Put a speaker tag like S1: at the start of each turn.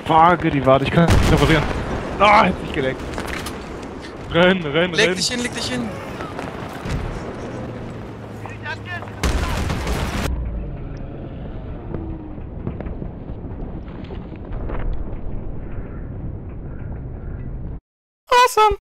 S1: Fuck, die warte, ich kann nicht reparieren. Ah, hätte sich geleckt. Renn.
S2: Leg dich hin.
S3: Awesome.